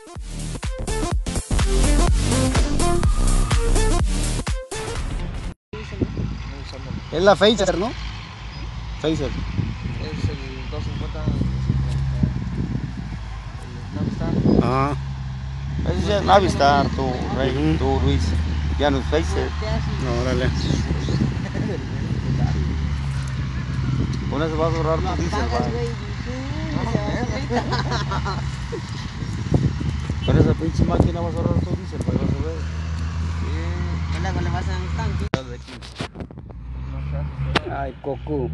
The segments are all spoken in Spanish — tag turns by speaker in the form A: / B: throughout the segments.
A: Es la Phaser, ¿no? Phaser.
B: Es el 250, el Navistar.
A: Ah.
C: Ese ya es Navistar, tú, Rey, tú, Luis. Ya no es Phaser.
A: No, órale.
C: Con eso vas a ahorrar tu diésel, Con esa pinche máquina vas a ahorrar tu diésel, vas a ver.
B: Luego le vas a dar un tanque.
A: Ay, Coco.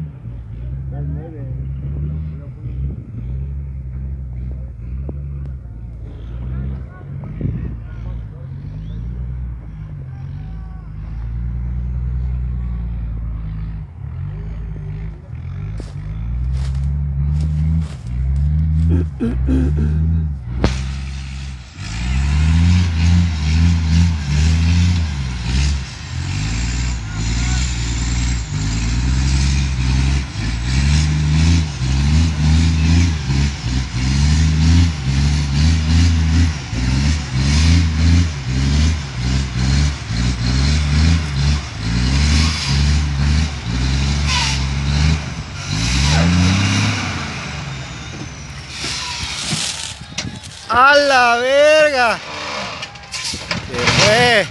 A: ¡A la verga! Se fue.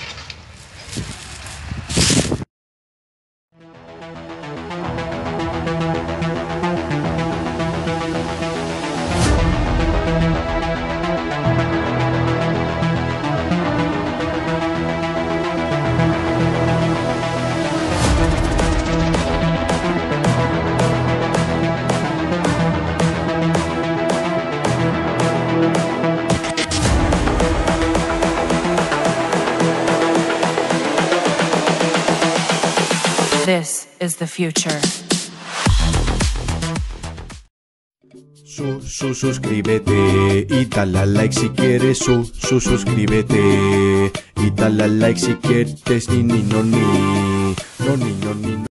D: This is the future.
E: Suscríbete y dale a like si quieres. Suscríbete y dale a like si quieres. Ni.